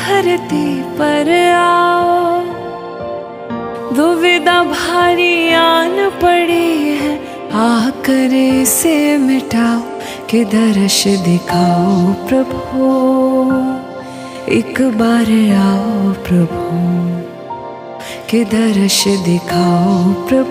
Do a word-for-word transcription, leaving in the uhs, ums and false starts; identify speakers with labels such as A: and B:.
A: धरती पर आओ, दुविधा भारी आन पड़ी है, आकर इसे मिटाओ कि दर्श दिखाओ प्रभु, एक बार आओ प्रभु, कि दर्श दिखाओ प्रभु।